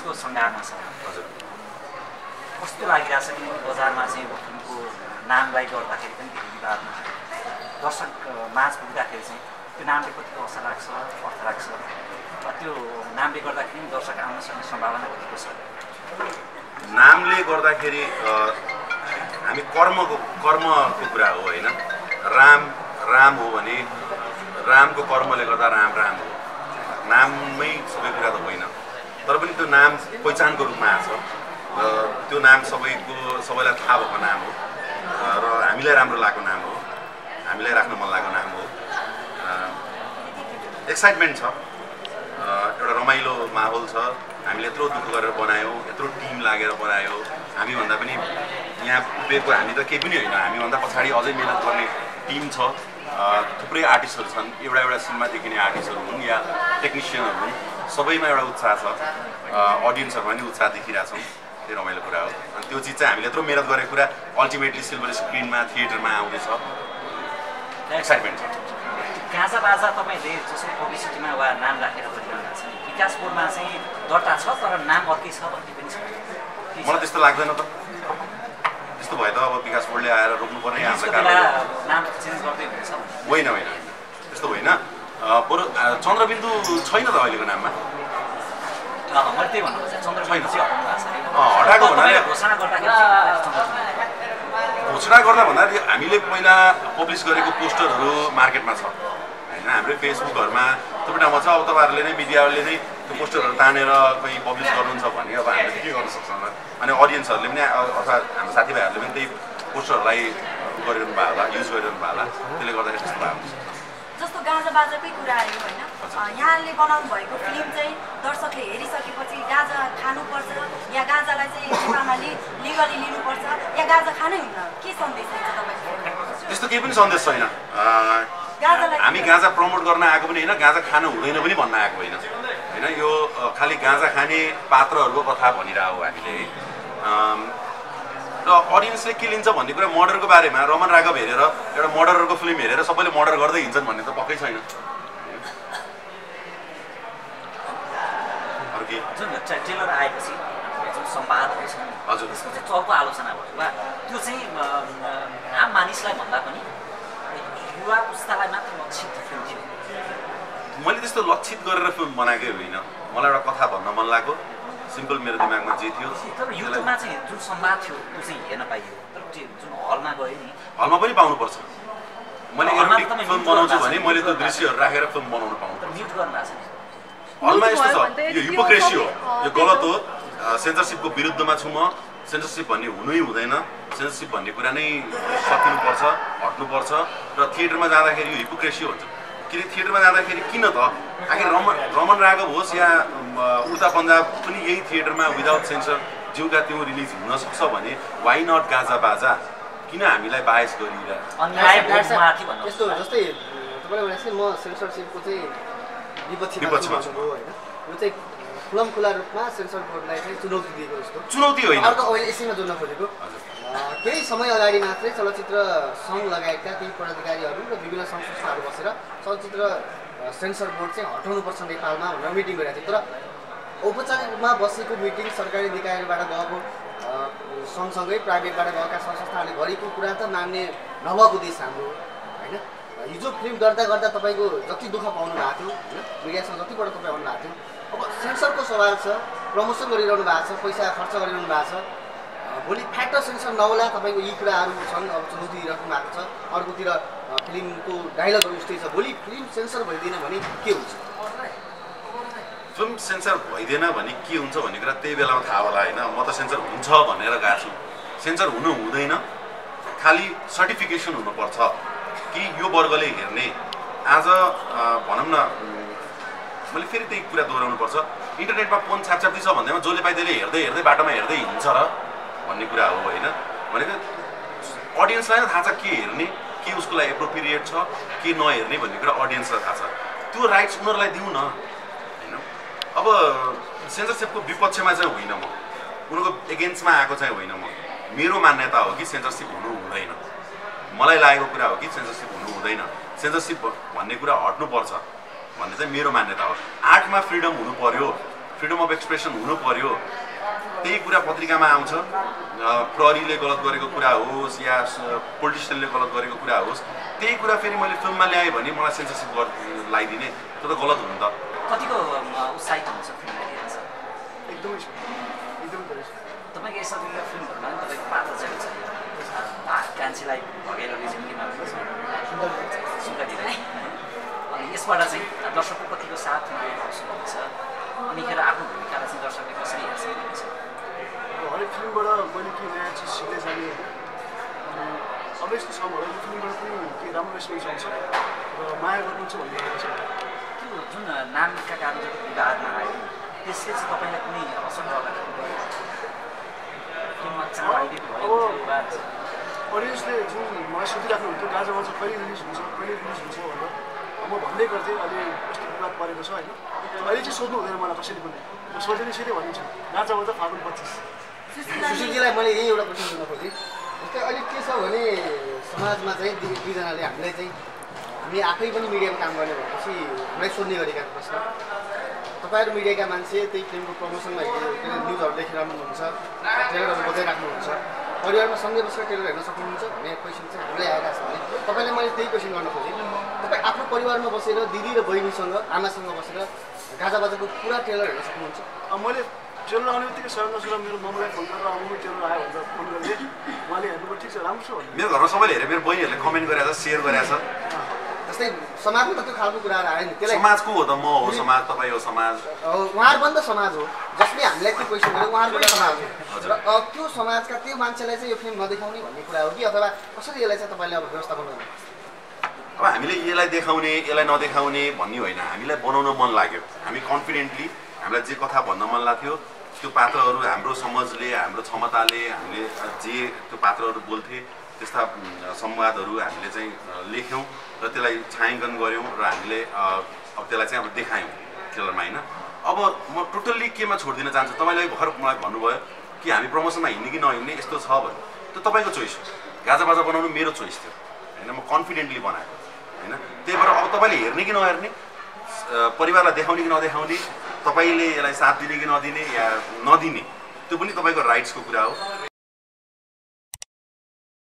अडियन्सको सङ्घारमा छ हजुर कस्तो लागिरहेछ कि बजारमा चाहिँ फिल्मको नामलाई गर्दाखेरि पनि धेरै विवादमा दर्शक माझ पुग्दाखेरि चाहिँ त्यो नामले कतिको असर राख्छ अर्थ राख्छ त्यो नामले गर्दाखेरि दर्शक आउन सक्ने सम्भावना कतिको छ नामले गर्दाखेरि हामी कर्मको कुरा हो होइन राम हो भने रामको कर्मले गर्दा राम हो नाममै सबै कुरा त होइन तर पनि त्यो नाम पहिचानको रूपमा आछ र त्यो नाम सबैलाई थाहा भएको नाम हो र हामीलाई राम्रो लागेको नाम हो हामीलाई राख्न मन लागेको नाम हो एक्साइटमेन्ट छ एउटा रमाइलो माहौल छ हामीले यत्रो दुःख गरेर बनायौँ यत्रो टिम लागेर बनायो हामीभन्दा पनि यहाँ पुगेको हामी त केही पनि होइन हामीभन्दा पछाडि अझै मिहिनेत गर्ने टिम छ थुप्रै आर्टिस्टहरू छन् एउटा सिनेमा देखिने आर्टिस्टहरू हुन् या टेक्निसियनहरू हुन् सबैमा एउटा उत्साह छ अडियन्सहरूमा पनि उत्साह देखिरहेछौँ त्यो रमाइलो कुरा हो अनि त्यो चिज चाहिँ हामीले यत्रो मिहिनेत गरेको कुरा अल्टिमेटली सिल्भर स्क्रिनमा थिएटरमा आउँदैछ एक्साइटमेन्ट छ गाजा बाजा तपाईँले जसरी पब्लिसिटीमा वा नाम राखेर गरिरहनु भएको छ विकास बोर्डमा चाहिँ दर्ता छ तर नाम अर्कै छ भन्ने पनि छ मलाई त्यस्तो लाग्दैन त त्यस्तो भए त अब विकास बोर्डले आएर रोक्नुपर्ने नाम चेन्ज गर्दै हुनेछ होइन त्यस्तो होइन बरु चन्द्रबिन्दु छैन त अहिलेको नाममा मैले त्यही भन्नु खोजेँ चन्द्रबिन्दु चाहिँ हटाएको भन्नाले घोषणा गर्दा भन्दाखेरि हामीले पहिला पब्लिस गरेको पोस्टरहरू मार्केटमा छ होइन हाम्रो फेसबुकहरूमा थुप्रै ठाउँमा छ अब तपाईँहरूले नै मिडियाले नै त्यो पोस्टरहरू तानेर कहीँ पब्लिस गर्नुहुन्छ भने अब हामीले के गर्न सक्छौँ अनि अडियन्सहरूले पनि अथवा हाम्रो साथीभाइहरूले पनि त्यही पोस्टरहरूलाई गरिरहनु भएको होला युज गरिरहनु भएको होला त्यसले गर्दाखेरि त्यस्तो भएको हुन्छ जस्तो गाजा बाजाकै कुरा आयो होइन यहाँले बनाउनु भएको फिल्म चाहिँ दर्शकले हेरिसकेपछि गाजा खानुपर्छ या गाजालाई चाहिँ नेपालमा लिगली लिनुपर्छ या गाजा खानै हुन्न के सन्देश दिन्छ तपाईँको त्यस्तो केही पनि सन्देश छैन हामी गाजा प्रमोट गर्न आएको पनि होइन गाजा खानु हुँदैन पनि भन्न आएको होइन यो खालि गाजा खाने पात्रहरूको कथा भनिरहेको हो हामीले र अडियन्सले के लिन्छ भन्ने कुरा मर्डरको बारेमा रमन राघव हेरेर एउटा मर्डरको फिल्म हेरेर सबैले मर्डर गर्दै हिँड्छन् भन्ने त पक्कै छैन जुन ट्रेलर आएपछि जुन संवादहरू छन् हजुर त्यसको चाहिँ चर्को आलोचना भयो वा त्यो चाहिँ आम मानिसलाई भन्दा पनि युवा पुस्तालाई मात्र लक्षित फिल्म थियो मैले त्यस्तो लक्षित गरेर फिल्म बनाएकै होइन मलाई एउटा कथा भन्न मन लाग्यो सिम्पल मेरो दिमागमा जे थियो तर युट्युबमा चाहिँ जुन संवाद थियो त्यो चाहिँ हेर्न पाइयो तर जुन हलमा गयो नि हलमा पनि पाउनुपर्छ मैले एरोटिक फिल्म बनाउँछु भने मैले त्यो दृश्यहरू राखेर फिल्म बनाउनु पाउँछु म्युट गर्नु भएको छ हलमा यस्तो छ यो हिपोक्रेसी हो यो गलत हो सेन्सरसिपको विरुद्धमा छु म सेन्सरसिप भन्ने हुनै हुँदैन सेन्सरसिप भन्ने कुरा नै सकिनुपर्छ हट्नुपर्छ र थिएटरमा जाँदाखेरि यो हिपोक्रेसी हुन्छ किन थिएटरमा जाँदाखेरि किन त आखिर रमन राघव होस् या उल्टा पन्जाब पनि यही थिएटरमा विदाउट सेन्सर जिउका त्यो रिलिज हुन सक्छ भने वाइ नट गाजा बाजा किन हामीलाई बायस गरिरहेको यस्तो जस्तै तपाईँले भने चाहिँ म सेन्सरसिपको चाहिँ विपक्षमा छु होइन यो चाहिँ खुला रूपमा सेन्सर बोर्डलाई चाहिँ चुनौती दिएको जस्तो चुनौती होइन अर्को अहिले यसैमा जोड्न खोजेको केही समय अगाडि मात्रै चलचित्र सङ्घ लगायतका केही पदाधिकारीहरू र विभिन्न सङ्घ संस्थाहरू बसेर चलचित्र सेन्सर बोर्ड चाहिँ हटाउनुपर्छ नेपालमा भनेर मिटिङ गरेको थियो तर औपचारिक रूपमा बसेको मिटिङ सरकारी निकायबाट गएको सँगसँगै प्राइभेटबाट गएका सङ्घ संस्थाहरूले गरेको कुरा त मान्ने नभएको देश हाम्रो होइन हिजो फिल्म गर्दा गर्दा तपाईँको जति दुःख पाउनु भएको थियो होइन मिडियासँग जतिबाट तपाईँ आउनु भएको थियो अब सेन्सरको सवाल छ प्रमोसन गरिरहनु भएको छ पैसा खर्च गरिरहनु भएको छ भोलि फ्याक्टर सेन्सर नहोला तपाईँको यी कुराहरू छन् अब चुनौती दिइराख्नु भएको छ अर्कोतिर फिल्मको डायलगहरू उस्तै छ भोलि फिल्म सेन्सर भइदिएन भने के हुन्छ फिल्म सेन्सर भइदिएन भने के हुन्छ भन्ने कुरा त्यही बेलामा थाहा होला होइन म त सेन्सर हुन्छ भनेर गएको छु सेन्सर हुनु हुँदैन खालि सर्टिफिकेसन हुनुपर्छ कि यो वर्गले हेर्ने आज भनौँ न मैले फेरि त्यही कुरा दोहोऱ्याउनु पर्छ इन्टरनेटमा फोन छापछाप्ती छ भन्दैमा जसले पाइ त्यसले हेर्दै हेर्दै बाटोमा हेर्दै हिँड्छ र भन्ने कुरा हो होइन भनेको अडियन्सलाई नै थाहा छ के हेर्ने के उसको लागि एप्रोप्रिएट छ के नहेर्ने भन्ने कुरा अडियन्सलाई थाहा छ त्यो राइट्स उनीहरूलाई दिउँ न होइन अब सेन्सरसिपको विपक्षमा चाहिँ होइन म उनीहरूको एगेन्स्टमा आएको चाहिँ होइन म मेरो मान्यता हो कि सेन्सरसिप हुनु हुँदैन मलाई लागेको कुरा हो कि सेन्सरसिप हुनु हुँदैन सेन्सरसिप भन्ने कुरा हट्नुपर्छ भन्ने चाहिँ मेरो मान्यता हो आर्टमा फ्रिडम हुनु पर्यो फ्रिडम अफ एक्सप्रेसन हुनु पर्यो, त्यही कुरा पत्रिकामा आउँछ, प्रहरीले गलत गरेको कुरा होस् या पोलिटिसियनले गलत गरेको कुरा होस्, त्यही कुरा फेरि मैले फिल्ममा ल्याएँ भने मलाई सेन्सरसिप लगाइदिने, त्यो त गलत हो नि त। कतिको उत्साहित हुन्छ फिल्मलाई लिएर सर? एकदमै तपाईँको यसरी फिल्महरूमा तपाईँको पात्र चाहिँ छ कान्छीलाई भगेर रिजनलीमा सुन्दरीलाई, अनि यसबाट चाहिँ दर्शकको कतिको साथ हुनुहुन्छ, अनिखेर आफ्नो भूमिकालाई चाहिँ दर्शकले कसरी हेर्छ? हरेक फिल्मबाट मैले के नयाँ चिज सिक्दै जाने होइन, अनि अब यस्तो छ मलाई यो फिल्मबाट पनि के राम्रो रेस्पोन्स आउँछ र माया गर्नुहुन्छ भन्ने कुरा छ। त्यो जुन नामका कारण जब विवादमा आयो त्यसले चाहिँ तपाईँलाई कुनै असर गर्दाखेरि अडियन्सले जुन मलाई सोधिराख्नुहुन्थ्यो गाजा बाजा कहिले रिलिज हुन्छ भनेर म भन्दै गर्थेँ अहिले यस्तो विवाद परेको छ होइन, अहिले चाहिँ सोध्नु हुँदैन मलाई कसैले पनि, म सोधेर सिधै भनिन्छ गाजा बाजा फागुन 25। सुशीलजीलाई मैले यही एउटा क्वेसन गर्न खोजेँ, जस्तै अहिले के छ भने समाजमा चाहिँ दुईजनाले हामीलाई चाहिँ हामी आफै पनि मिडियामा काम गर्ने भएपछि हामीलाई सोध्ने गरेका प्रश्न, तपाईँहरू मिडियाका मान्छे त्यही फिल्मको प्रमोसनमा न्युजहरू देखिरहनुहुन्छ, ट्रेलरहरू बजाइराख्नुहुन्छ, परिवारमा सँगै बसेर ट्रेलर हेर्न सक्नुहुन्छ भन्ने क्वेसन चाहिँ हामीलाई आइरहेको छ भने तपाईँलाई मैले त्यही क्वेसन गर्न खोजेँ, तपाईँ आफ्नो परिवारमा बसेर दिदी र बहिनीसँग आमासँग बसेर गाजा बाजाको पुरा ट्रेलर हेर्न सक्नुहुन्छ? मैले ट्रेलर आउने बित्तिकै सर मेरो मम्मीलाई फोन गरेर आउनु ट्रेलर आयो भनेर फोन गरेँ, उहाँले हेर्नुको ठिक छ राम्रो छ भन्नु। मेरो घरमा सबैले हेरेर मेरो बहिनीहरूले कमेन्ट गरेको छ, सेयर गरेको छ। जस्तै समाजमा त त्यो खालको कुराहरू आयो नि, त्यसलाई समाजको हो त, म हो समाज, तपाईँ हो समाज, उहाँहरू पनि त समाज हो, जसले हामीलाई त्यो क्वेसन गर्यो उहाँहरू पनि समाज हो, र त्यो समाजका त्यो मान्छेलाई चाहिँ यो फिल्म नदेखाउने भन्ने कुरा हो कि अथवा कसरी यसलाई चाहिँ तपाईँले अब व्यवस्थापन गर्नु? अब हामीले यसलाई देखाउने यसलाई नदेखाउने भन्ने होइन, हामीलाई बनाउन मन लाग्यो, हामी कन्फिडेन्टली हामीलाई जे कथा भन्न मन लाग्थ्यो त्यो पात्रहरू हाम्रो समझले हाम्रो क्षमताले हामीले जे त्यो पात्रहरू बोल्थे त्यस्ता संवादहरू हामीले चाहिँ लेख्यौँ र त्यसलाई छायाङ्कन गऱ्यौँ र हामीले अब त्यसलाई चाहिँ अब देखायौँ ट्रेलरमा होइन। अब म टोटल्ली केमा छोडिदिन चाहन्छु, तपाईँले भर्खर मलाई भन्नुभयो कि हामी प्रमोसनमा हिँड्ने कि नहिँड्ने यस्तो छ भने त्यो तपाईँको चोइस हो, गाजा बाजा बनाउनु मेरो चोइस थियो होइन, म कन्फिडेन्टली बनाएको होइन। त्यही भएर अब तपाईँले हेर्ने कि नहेर्ने, परिवारलाई देखाउने कि नदेखाउने, तपाईँले यसलाई साथ दिने कि नदिने या नदिने त्यो पनि तपाईँको राइट्सको कुरा हो।